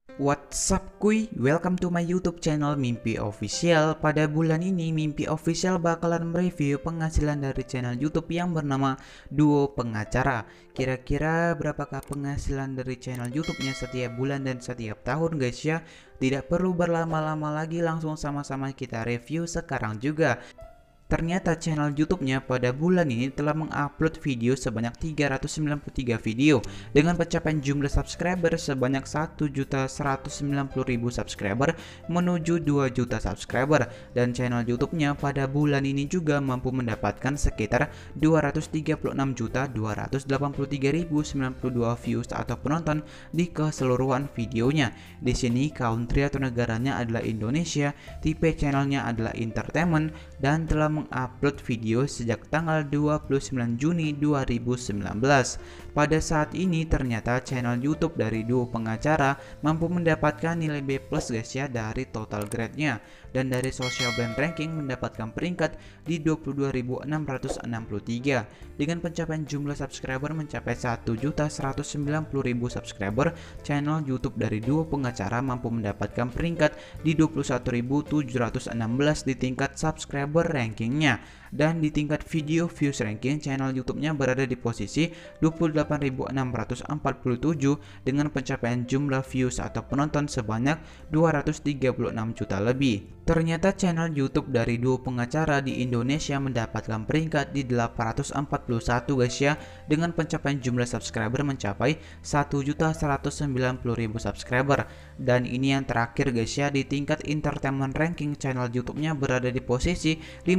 What's up kuy, welcome to my YouTube channel Mimpi Official. Pada bulan ini Mimpi Official bakalan mereview penghasilan dari channel YouTube yang bernama Duo Pengacara. Kira-kira berapakah penghasilan dari channel YouTube-nya setiap bulan dan setiap tahun guys ya? Tidak perlu berlama-lama lagi, langsung sama-sama kita review sekarang juga. Ternyata channel YouTube-nya pada bulan ini telah mengupload video sebanyak 393 video dengan pencapaian jumlah subscriber sebanyak 1.190.000 subscriber menuju 2 juta subscriber, dan channel YouTube-nya pada bulan ini juga mampu mendapatkan sekitar 236.283.092 views atau penonton di keseluruhan videonya. Di sini country atau negaranya adalah Indonesia, tipe channelnya adalah entertainment, dan telah mengupload video sejak tanggal 29 Juni 2019. Pada saat ini ternyata channel YouTube dari Duo Pengacara mampu mendapatkan nilai B+ guys ya dari total grade-nya, dan dari social brand ranking mendapatkan peringkat di 22.663 dengan pencapaian jumlah subscriber mencapai 1.190.000 subscriber. Channel YouTube dari Duo Pengacara mampu mendapatkan peringkat di 21.716 di tingkat subscriber rankingnya, dan di tingkat video views ranking channel YouTube-nya berada di posisi 28.647 dengan pencapaian jumlah views atau penonton sebanyak 236 juta lebih. Ternyata channel YouTube dari Duo Pengacara di Indonesia mendapatkan peringkat di 841 guys ya, dengan pencapaian jumlah subscriber mencapai 1.190.000 subscriber. Dan ini yang terakhir guys ya, di tingkat entertainment ranking channel YouTube-nya berada di posisi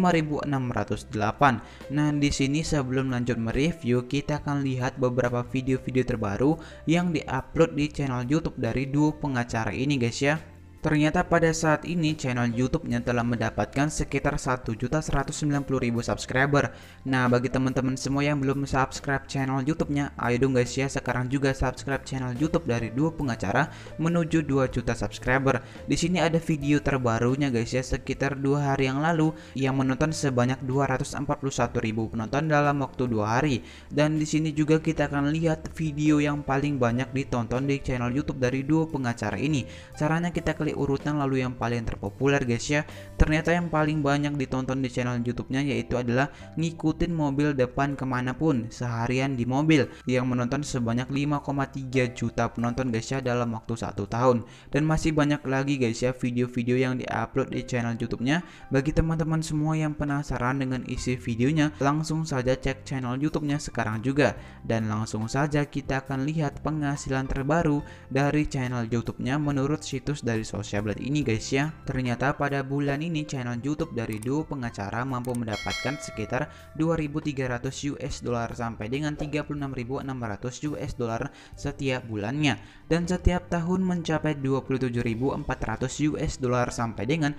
5.608. Nah, di sini sebelum lanjut mereview, kita akan lihat beberapa video-video terbaru yang diupload di channel YouTube dari Duo Pengacara ini guys ya. Ternyata pada saat ini channel YouTube-nya telah mendapatkan sekitar 1.190.000 subscriber. Nah, bagi teman-teman semua yang belum subscribe channel YouTube-nya, ayo dong guys ya, sekarang juga subscribe channel YouTube dari Duo Pengacara menuju 2 juta subscriber. Di sini ada video terbarunya guys ya, sekitar 2 hari yang lalu yang menonton sebanyak 241.000 penonton dalam waktu 2 hari. Dan di sini juga kita akan lihat video yang paling banyak ditonton di channel YouTube dari Duo Pengacara ini. Caranya kita klik urutan lalu yang paling terpopuler guys ya. Ternyata yang paling banyak ditonton di channel YouTube-nya yaitu adalah ngikutin mobil depan kemanapun, seharian di mobil, yang menonton sebanyak 5,3 juta penonton guys ya dalam waktu 1 tahun. Dan masih banyak lagi guys ya video-video yang diupload di channel YouTube-nya. Bagi teman-teman semua yang penasaran dengan isi videonya, langsung saja cek channel YouTube-nya sekarang juga, dan langsung saja kita akan lihat penghasilan terbaru dari channel YouTube-nya menurut situs dari Social Blade ini guys ya. Ternyata pada bulan ini channel YouTube dari Duo Pengacara mampu mendapatkan sekitar 2.300 US dollar sampai dengan 36.600 US dollar setiap bulannya, dan setiap tahun mencapai 27.400 US dollar sampai dengan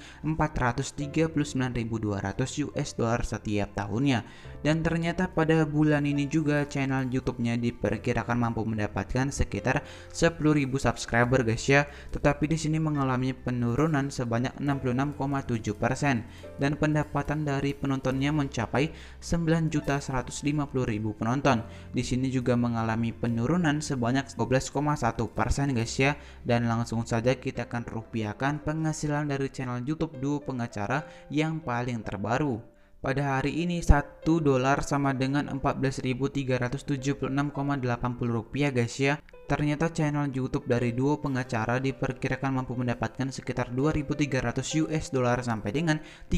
439.200 US dollar setiap tahunnya. Dan ternyata pada bulan ini juga channel YouTube-nya diperkirakan mampu mendapatkan sekitar 10.000 subscriber guys ya. Tetapi di sini mengalami penurunan sebanyak 66,7%, dan pendapatan dari penontonnya mencapai 9.150.000 penonton. Di sini juga mengalami penurunan sebanyak 12,1% guys ya. Dan langsung saja kita akan rupiahkan penghasilan dari channel YouTube Duo Pengacara yang paling terbaru. Pada hari ini 1 dolar sama dengan 14.376,80 rupiah guys ya. Ternyata channel YouTube dari Duo Pengacara diperkirakan mampu mendapatkan sekitar 2.300 US dollar sampai dengan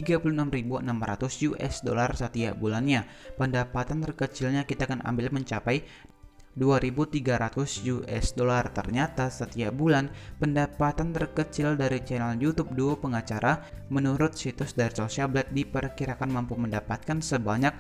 36.600 US dollar setiap bulannya. Pendapatan terkecilnya kita akan ambil mencapai 2.300 US dollar. Ternyata setiap bulan pendapatan terkecil dari channel YouTube Duo Pengacara menurut situs dari Social Blade diperkirakan mampu mendapatkan sebanyak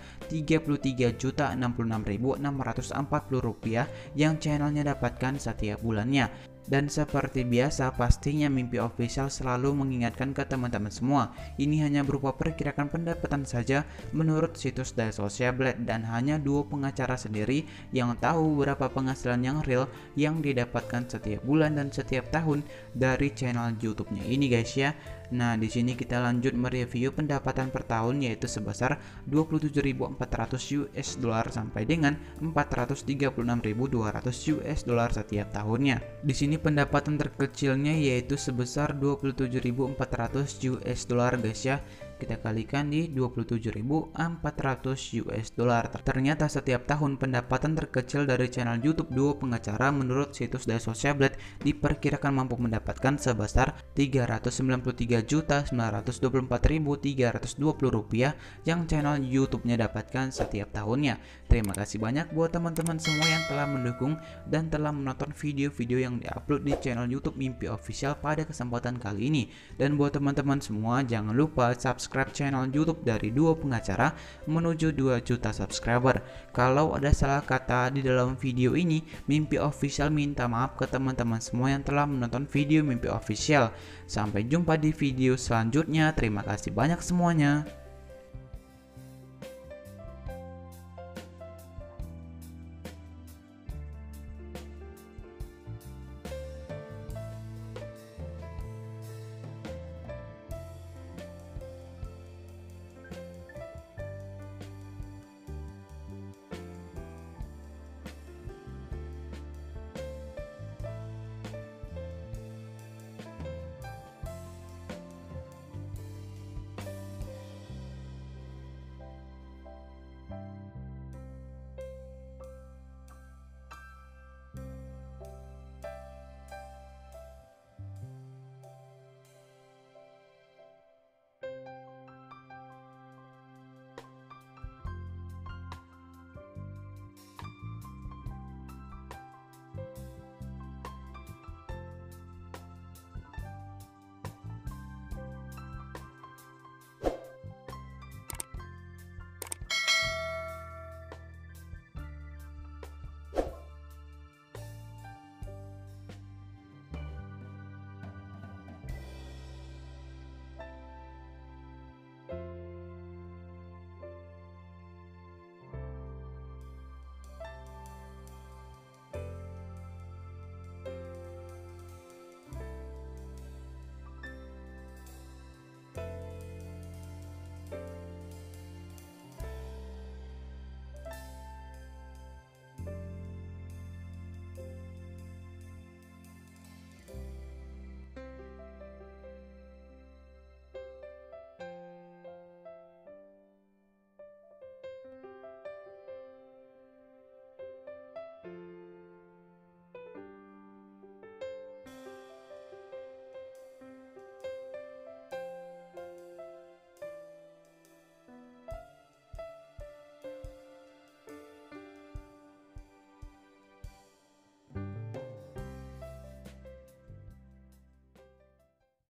33.066.640 rupiah yang channelnya dapatkan setiap bulannya. Dan seperti biasa, pastinya Mimpi Official selalu mengingatkan ke teman-teman semua, ini hanya berupa perkiraan pendapatan saja menurut situs dari Social Blade, dan hanya Duo Pengacara sendiri yang tahu berapa penghasilan yang real yang didapatkan setiap bulan dan setiap tahun dari channel YouTube-nya ini guys ya. Nah, di sini kita lanjut mereview pendapatan per tahun yaitu sebesar 27.400 US dollar sampai dengan 436.200 US dollar setiap tahunnya. Di sini pendapatan terkecilnya yaitu sebesar 27.400 US dollar guys ya. Kita kalikan di 27.400 US dollar. Ternyata setiap tahun pendapatan terkecil dari channel YouTube duo pengacara menurut situs Dailysource diperkirakan mampu mendapatkan sebesar Rp393.924.320 yang channel YouTube-nya dapatkan setiap tahunnya. Terima kasih banyak buat teman-teman semua yang telah mendukung dan telah menonton video-video yang diupload di channel YouTube Mimpi Official pada kesempatan kali ini. Dan buat teman-teman semua jangan lupa subscribe channel YouTube dari Duo Pengacara menuju 2 juta subscriber. Kalau ada salah kata di dalam video ini, Mimpi Official minta maaf ke teman-teman semua yang telah menonton video Mimpi Official. Sampai jumpa di video selanjutnya. Terima kasih banyak semuanya.